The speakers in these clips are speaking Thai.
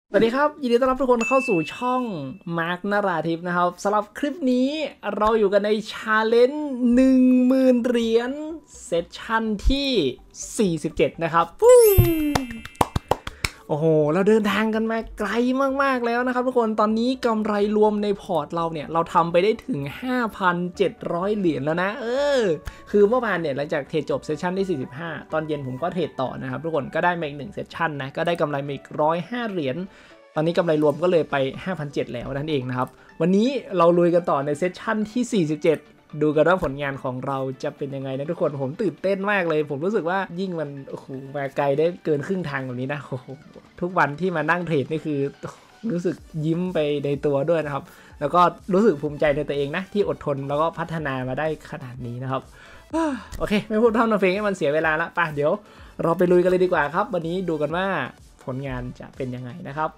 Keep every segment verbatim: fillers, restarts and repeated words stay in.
สวัสดีครับยินดีต้อนรับทุกคนเข้าสู่ช่องมาร์คนาราทิพนะครับสำหรับคลิปนี้เราอยู่กันในชาเลนจ์หนึ่งหมื่นเหรียญเซสชั่นที่สี่สิบเจ็ดนะครับโอ้โหเราเดินทางกันมาไกลมากๆแล้วนะครับทุกคนตอนนี้กำไรรวมในพอร์ตเราเนี่ยเราทำไปได้ถึง ห้าพันเจ็ดร้อย เหรียญแล้วนะเออคือเมื่อวานเนี่ยหลังจากเทรดจบเซสชั่นที่สี่สิบห้าตอนเย็นผมก็เทรดต่อนะครับทุกคนก็ได้มาอีกหนึ่งเซสชั่นนะก็ได้กำไรมาอีกหนึ่งร้อยห้าเหรียญตอนนี้กำไรรวมก็เลยไป ห้าพันเจ็ดร้อย แล้วนั่นเองนะครับวันนี้เราลุยกันต่อในเซสชั่นที่สี่สิบเจ็ดดูกันว่าผลงานของเราจะเป็นยังไงนะทุกคนผมตื่นเต้นมากเลยผมรู้สึกว่ายิ่งมันโอ้โหมาไกลได้เกินครึ่งทางแบบนี้นะโอ้โหทุกวันที่มานั่งเทรดนี่คือรู้สึกยิ้มไปในตัวด้วยนะครับแล้วก็รู้สึกภูมิใจในตัวเองนะที่อดทนแล้วก็พัฒนามาได้ขนาดนี้นะครับโอเคไม่พูดท่อนเพลงให้มันเสียเวลาละป่ะเดี๋ยวเราไปลุยกันเลยดีกว่าครับวันนี้ดูกันว่าผลงานจะเป็นยังไงนะครับ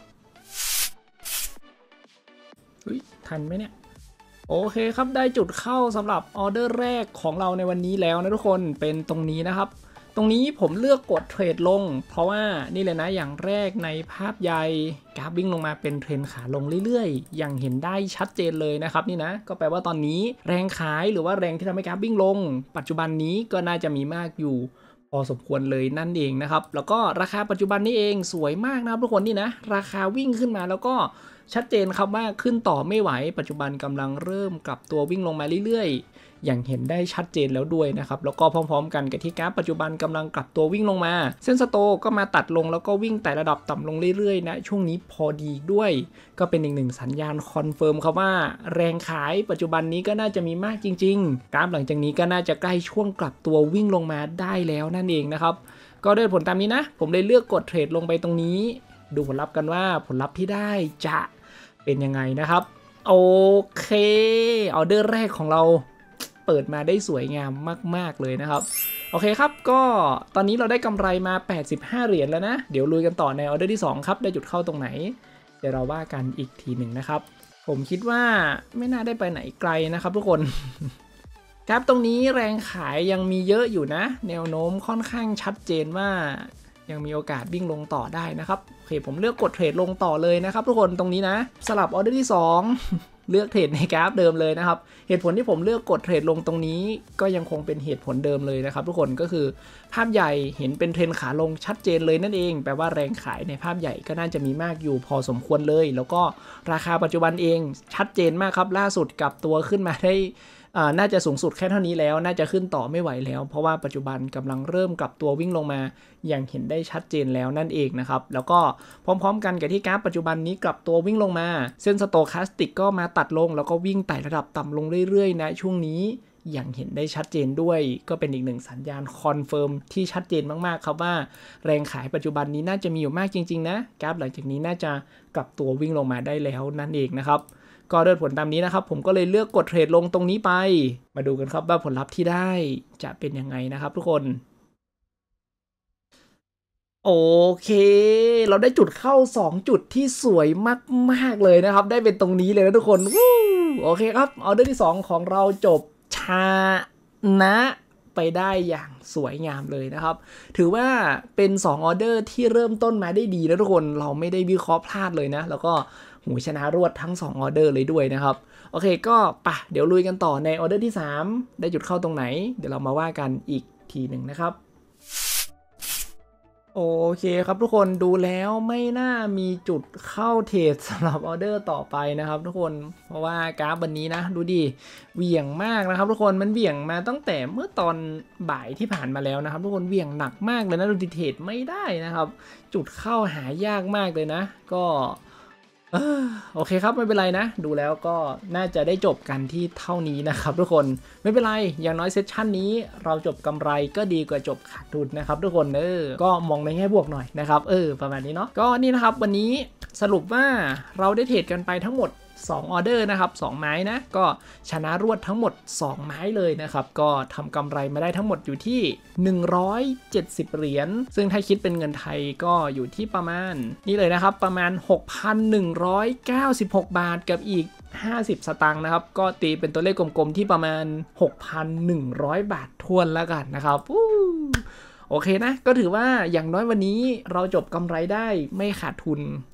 ทันไหมเนี่ยโอเคครับได้จุดเข้าสำหรับออเดอร์แรกของเราในวันนี้แล้วนะทุกคนเป็นตรงนี้นะครับตรงนี้ผมเลือกกดเทรดลงเพราะว่านี่เลยนะอย่างแรกในภาพใหญ่กราฟวิ่งลงมาเป็นเทรนขาลงเรื่อยๆอย่างเห็นได้ชัดเจนเลยนะครับนี่นะก็แปลว่าตอนนี้แรงขายหรือว่าแรงที่ทำให้กราฟวิ่งลงปัจจุบันนี้ก็น่าจะมีมากอยู่พอสมควรเลยนั่นเองนะครับแล้วก็ราคาปัจจุบันนี้เองสวยมากนะครับทุกคนนี่นะราคาวิ่งขึ้นมาแล้วก็ชัดเจนครับว่าขึ้นต่อไม่ไหวปัจจุบันกำลังเริ่มกลับตัววิ่งลงมาเรื่อยๆอย่างเห็นได้ชัดเจนแล้วด้วยนะครับแล้วก็พร้อมๆกันกับที่กราฟปัจจุบันกำลังกลับตัววิ่งลงมาเส้นสโตก็มาตัดลงแล้วก็วิ่งแต่ระดับต่ำลงเรื่อยๆนะช่วงนี้พอดีด้วยก็เป็นอีกหนึ่งสัญญาณคอนเฟิร์มครับว่าแรงขายปัจจุบันนี้ก็น่าจะมีมากจริงๆกราฟหลังจากนี้ก็น่าจะใกล้ช่วงกลับตัววิ่งลงมาได้แล้วนั่นเองนะครับก็ด้วยผลตามนี้นะผมเลยเลือกกดเทรดลงไปตรงนี้ดูผลลัพธ์กันว่าผลลัพธ์ที่ได้จะเป็นยังไงนะครับโอเคออเดอร์แรกของเราเปิดมาได้สวยงามมากๆเลยนะครับโอเคครับก็ตอนนี้เราได้กำไรมาแปดสิบห้าเหรียญแล้วนะเดี๋ยวลุยกันต่อในออเดอร์ที่สองครับได้จุดเข้าตรงไหนเดี๋ยวเราว่ากันอีกทีหนึ่งนะครับผมคิดว่าไม่น่าได้ไปไหนไกลนะครับทุกคนครับตรงนี้แรงขายยังมีเยอะอยู่นะแนวโน้มค่อนข้างชัดเจนว่ายังมีโอกาสวิ่งลงต่อได้นะครับโอเคผมเลือกกดเทรดลงต่อเลยนะครับทุกคนตรงนี้นะสลับออเดอร์ที่สองเลือกเทรดในกราฟเดิมเลยนะครับเหตุผลที่ผมเลือกกดเทรดลงตรงนี้ก็ยังคงเป็นเหตุผลเดิมเลยนะครับทุกคนก็คือภาพใหญ่เห็นเป็นเทรนขาลงชัดเจนเลยนั่นเองแปลว่าแรงขายในภาพใหญ่ก็น่าจะมีมากอยู่พอสมควรเลยแล้วก็ราคาปัจจุบันเองชัดเจนมากครับล่าสุดกลับตัวขึ้นมาได้น่าจะสูงสุดแค่เท่านี้แล้วน่าจะขึ้นต่อไม่ไหวแล้วเพราะว่าปัจจุบันกำลังเริ่มกลับตัววิ่งลงมาอย่างเห็นได้ชัดเจนแล้วนั่นเองนะครับแล้วก็พร้อมๆกันกับที่กราฟปัจจุบันนี้กลับตัววิ่งลงมาเส้นสโตแคสติกก็มาตัดลงแล้วก็วิ่งไต่ระดับต่ำลงเรื่อยๆนะช่วงนี้อย่างเห็นได้ชัดเจนด้วยก็เป็นอีกหนึ่งสัญญาณคอนเฟิร์มที่ชัดเจนมากๆครับว่าแรงขายปัจจุบันนี้น่าจะมีอยู่มากจริงๆนะกราฟหลังจากนี้น่าจะกลับตัววิ่งลงมาได้แล้วนั่นเองนะครับก็ด้วยผลตามนี้นะครับผมก็เลยเลือกกดเทรดลงตรงนี้ไปมาดูกันครับว่าผลลัพธ์ที่ได้จะเป็นยังไงนะครับทุกคนโอเคเราได้จุดเข้าสองจุดที่สวยมากๆเลยนะครับได้เป็นตรงนี้เลยนะทุกคนวู้โอเคครับออเดอร์ที่สองของเราจบชนะไปได้อย่างสวยงามเลยนะครับถือว่าเป็นสองออเดอร์ที่เริ่มต้นมาได้ดีนะทุกคนเราไม่ได้วิเคราะห์พลาดเลยนะแล้วก็หูชนะรวดทั้งสองออเดอร์เลยด้วยนะครับโอเคก็ปะเดี๋ยวลุยกันต่อในออเดอร์ที่สามได้จุดเข้าตรงไหนเดี๋ยวเรามาว่ากันอีกทีหนึ่งนะครับโอเคครับทุกคนดูแล้วไม่น่ามีจุดเข้าเทรดสำหรับออเดอร์ต่อไปนะครับทุกคนเพราะว่ากราฟวันนี้นะดูดิเหวี่ยงมากนะครับทุกคนมันเหวี่ยงมาตั้งแต่เมื่อตอนบ่ายที่ผ่านมาแล้วนะครับทุกคนเหวี่ยงหนักมากเลยนะดูดิเทรดไม่ได้นะครับจุดเข้าหายากมากเลยนะก็โอเคครับไม่เป็นไรนะดูแล้วก็น่าจะได้จบกันที่เท่านี้นะครับทุกคนไม่เป็นไรอย่างน้อยเซสชันนี้เราจบกำไรก็ดีกว่าจบขาดทุนนะครับทุกคนเออก็มองในแง่บวกหน่อยนะครับเออประมาณนี้เนาะก็นี่นะครับวันนี้สรุปว่าเราได้เทรดกันไปทั้งหมดสองออเดอร์นะครับสองไม้นะก็ชนะรวดทั้งหมดสองไม้เลยนะครับก็ทำกำไรมาได้ทั้งหมดอยู่ที่หนึ่งร้อยเจ็ดสิบเหรียญซึ่งถ้าคิดเป็นเงินไทยก็อยู่ที่ประมาณนี่เลยนะครับประมาณ หกพันหนึ่งร้อยเก้าสิบหก บาทกับอีกห้าสิบสตางค์นะครับก็ตีเป็นตัวเลขกลมๆที่ประมาณ หกพันหนึ่งร้อย บาททวนแล้วกันนะครับโอเคนะก็ถือว่าอย่างน้อยวันนี้เราจบกำไรได้ไม่ขาดทุน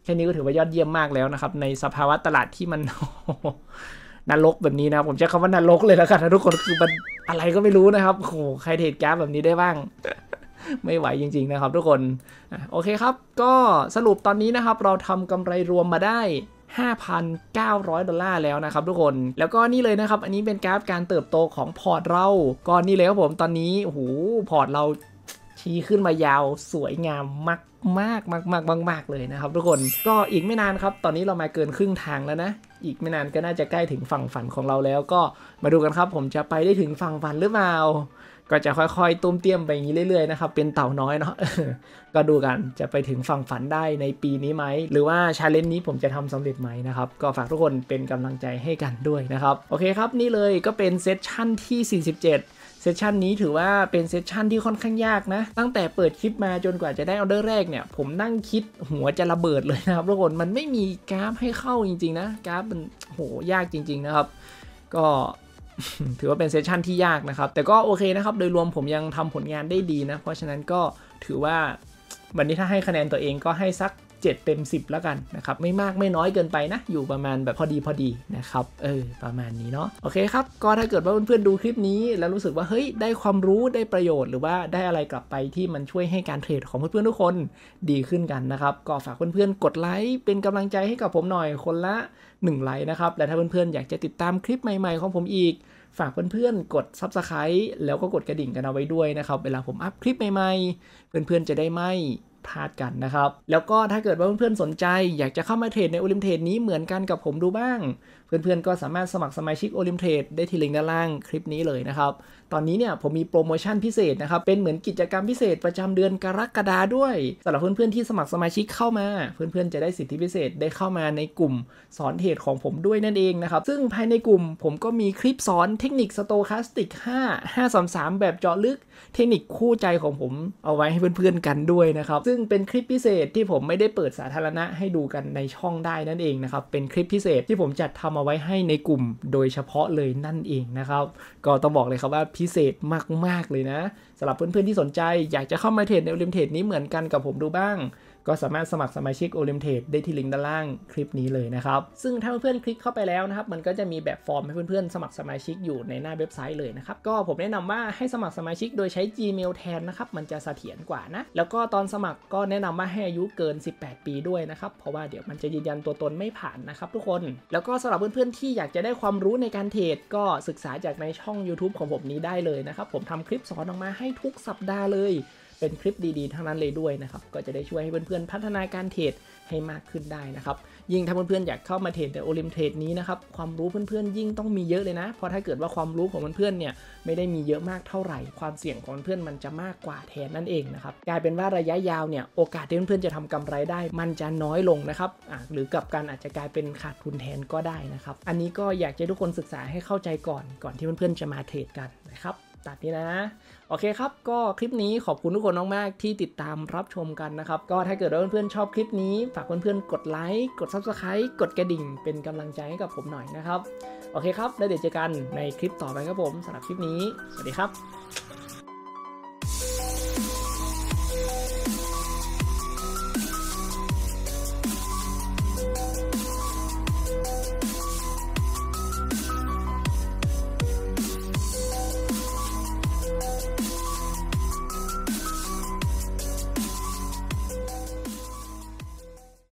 แค่นี้ก็ถือว่ายอดเยี่ยมมากแล้วนะครับในสภาวะตลาดที่มัน นรกแบบนี้นะครับผมใช้คำว่านรกเลยแล้วกันนะทุกคนคือมันอะไรก็ไม่รู้นะครับโอ้โหใครเทรดกราฟแบบนี้ได้บ้าง ไม่ไหวจริงๆนะครับทุกคนโอเคครับก็สรุปตอนนี้นะครับเราทำกำไรรวมมาได้ ห้าพันเก้าร้อย ดอลลาร์แล้วนะครับทุกคนแล้วก็นี่เลยนะครับอันนี้เป็นกราฟการเติบโตของพอร์ตเราก็นี่เลยครับผมตอนนี้โอ้โหพอร์ตเราชี้ขึ้นมายาวสวยงามมากมากมากมากมากเลยนะครับทุกคนก็อีกไม่นานครับตอนนี้เรามาเกินครึ่งทางแล้วนะอีกไม่นานก็น่าจะใกล้ถึงฝั่งฝันของเราแล้วก็มาดูกันครับผมจะไปได้ถึงฝั่งฝันหรือเปล่าก็จะค่อยๆตุ้มเตี้ยมไปอย่างนี้เรื่อยๆนะครับเป็นเต่าน้อยเนาะ ก็ดูกันจะไปถึงฝั่งฝันได้ในปีนี้ไหมหรือว่าชาเลนจ์นี้ผมจะทำสำเร็จไหมนะครับก็ฝากทุกคนเป็นกำลังใจให้กันด้วยนะครับโอเคครับนี่เลยก็เป็นเซสชั่นที่สี่สิบเจ็ดเซสชันนี้ถือว่าเป็นเซสชันที่ค่อนข้างยากนะตั้งแต่เปิดคลิปมาจนกว่าจะได้ออเดอร์แรกเนี่ยผมนั่งคิดหัวจะระเบิดเลยนะครับทุกคนมันไม่มีกราฟให้เข้าจริงๆนะกราฟมันโหยากจริงๆนะครับก็ ถือว่าเป็นเซสชันที่ยากนะครับแต่ก็โอเคนะครับโดยรวมผมยังทำผลงานได้ดีนะเพราะฉะนั้นก็ถือว่าวันนี้ถ้าให้คะแนนตัวเองก็ให้สักเจ็ดเต็มสิบแล้วกันนะครับไม่มากไม่น้อยเกินไปนะอยู่ประมาณแบบพอดีพอดีนะครับเออประมาณนี้เนาะโอเคครับก็ถ้าเกิดว่าเพื่อนๆดูคลิปนี้แล้วรู้สึกว่าเฮ้ยได้ความรู้ได้ประโยชน์หรือว่าได้อะไรกลับไปที่มันช่วยให้การเทรดของเพื่อนๆทุกคนดีขึ้นกันนะครับก็ฝากเพื่อนๆกดไลค์เป็นกำลังใจให้กับผมหน่อยคนละหนึ่งไลค์นะครับและถ้าเพื่อนๆอยากจะติดตามคลิปใหม่ๆของผมอีกฝากเพื่อนๆกด ซับสไครบ์ แล้วก็กดกระดิ่งกันเอาไว้ด้วยนะครับเวลาผมอัพคลิปใหม่ๆเพื่อนๆจะได้ไม่พลาดกันนะครับแล้วก็ถ้าเกิดว่าเพื่อนๆสนใจอยากจะเข้ามาเทรดในโอลิมเทรดนี้เหมือนกันกับผมดูบ้างเพื่อนๆก็สามารถสมัครสมาชิกโอลิมเทรดได้ที่ลิงก์ด้านล่างคลิปนี้เลยนะครับตอนนี้เนี่ยผมมีโปรโมชั่นพิเศษนะครับเป็นเหมือนกิจกรรมพิเศษประจำเดือนกรกฎาด้วยสำหรับเพื่อนๆที่สมัครสมาชิกเข้ามาเพื่อนๆจะได้สิทธิพิเศษได้เข้ามาในกลุ่มสอนเทรดของผมด้วยนั่นเองนะครับซึ่งภายในกลุ่มผมก็มีคลิปสอนเทคนิคสโตแคสติกห้า ห้า สาม สามแบบเจาะลึกเทคนิคคู่ใจของผมเอาไว้ให้เพื่อนๆกันด้วยนะครับซึ่งเป็นคลิปพิเศษที่ผมไม่ได้เปิดสาธารณะให้ดูกันในช่องได้นั่นเองนะครับเป็นคลิปพิเศษที่ผมจัดทำเอาไว้ให้ในกลุ่มโดยเฉพาะเลยนั่นเองนะครับก็ต้องบอกเลยครับว่าพิเศษมากๆเลยนะสำหรับเพื่อนๆที่สนใจอยากจะเข้ามาเทรดในโอลิมเทรดนี้เหมือนกันกับผมดูบ้างก็สามารถสมัครสมาชิกโอลิมเทรดได้ที่ลิงก์ด้านล่างคลิปนี้เลยนะครับซึ่งถ้าเพื่อนๆคลิกเข้าไปแล้วนะครับมันก็จะมีแบบฟอร์มให้เพื่อนๆสมัครสมาชิกอยู่ในหน้าเว็บไซต์เลยนะครับก็ผมแนะนำว่าให้สมัครสมาชิกโดยใช้ Gmail แทนนะครับมันจะเสถียรกว่านะแล้วก็ตอนสมัครก็แนะนำว่าให้อายุเกินสิบแปดปีด้วยนะครับเพราะว่าเดี๋ยวมันจะยืนยันตัวตนไม่ผ่านนะครับทุกคนแล้วก็สำหรับเพื่อนๆที่อยากจะได้ความรู้ในการเทรดก็ศึกษาจากในช่อง YouTube ของผมนี้ได้เลยนะครับผมทำคลิปสอนออกมาให้ทุกสัปดาห์เลยเป็นคลิปดีๆทั้งนั้นเลยด้วยนะครับก็จะได้ช่วยให้เพื่อนๆพัฒนาการเทรดให้มากขึ้นได้นะครับยิ่งถ้าเพื่อนๆอยากเข้ามาเทรดในโอลิมเทรดนี้นะครับความรู้เพื่อนๆยิ่งต้องมีเยอะเลยนะเพราะถ้าเกิดว่าความรู้ของเพื่อนๆเนี่ยไม่ได้มีเยอะมากเท่าไหร่ความเสี่ยงของเพื่อนมันจะมากกว่าแทนนั่นเองนะครับกลายเป็นว่าระยะยาวเนี่ยโอกาสที่เพื่อนๆจะทำกำไรได้มันจะน้อยลงนะครับอ่ะหรือกับการอาจจะกลายเป็นขาดทุนแทนก็ได้นะครับอันนี้ก็อยากให้ทุกคนศึกษาให้เข้าใจก่อนก่อนที่เพื่อนๆจะมาเทรดกันนะครับตัดนี้นะโอเคครับก็คลิปนี้ขอบคุณทุกคนมากๆที่ติดตามรับชมกันนะครับก็ถ้าเกิดว่าเพื่อนๆชอบคลิปนี้ฝากเพื่อนๆกดไลค์กด ซับสไครบ์ กดกระดิ่งเป็นกำลังใจให้กับผมหน่อยนะครับโอเคครับแล้วเดี๋ยวเจอกันในคลิปต่อไปครับผมสำหรับคลิปนี้สวัสดีครับ